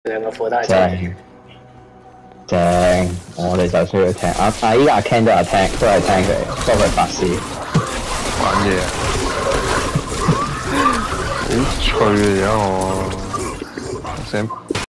兩個副都係正正，我哋就需要聽依家阿 Ken 都係聽佢，不過佢法師玩嘢啊！好脆啊！而家我成